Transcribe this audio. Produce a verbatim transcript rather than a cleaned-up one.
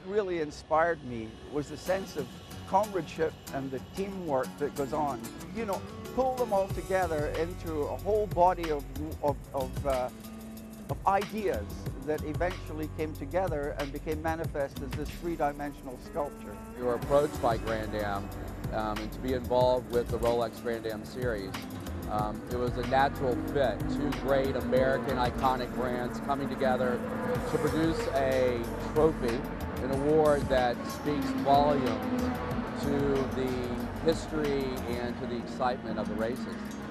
really inspired me was the sense of comradeship and the teamwork that goes on. You know, pull them all together into a whole body of, of, of, uh, of ideas that eventually came together and became manifest as this three-dimensional sculpture. We were approached by Grand Am um, and to be involved with the Rolex Grand Am series. Um, it was a natural fit, two great American iconic brands coming together to produce a trophy, an award that speaks volumes to the history and to the excitement of the races.